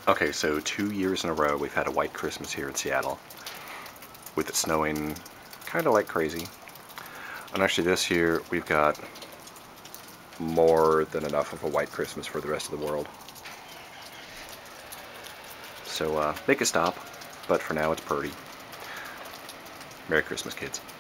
Okay, so 2 years in a row we've had a white Christmas here in Seattle, with it snowing kind of like crazy. And actually this year we've got more than enough of a white Christmas for the rest of the world. So make it stop, but for now it's purdy. Merry Christmas, kids.